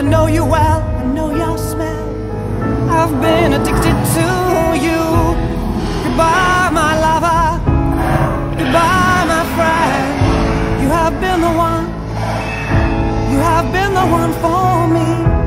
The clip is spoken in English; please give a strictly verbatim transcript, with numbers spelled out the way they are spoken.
know you well, I know your smell. I've been addicted to you. Goodbye, my lover. Goodbye, my friend. You have been the one. You have been the one for me.